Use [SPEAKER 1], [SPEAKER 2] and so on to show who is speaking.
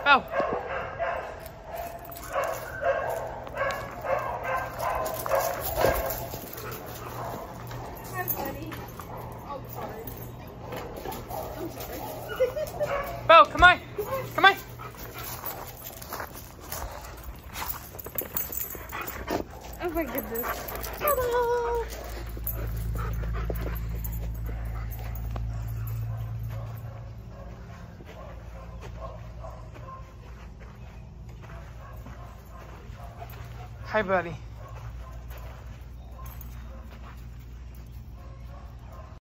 [SPEAKER 1] Bo.
[SPEAKER 2] Hi, buddy. Oh, sorry. I'm sorry.
[SPEAKER 1] Bo, come on. Come on.
[SPEAKER 2] Oh my goodness. Hello.
[SPEAKER 1] Hi, buddy.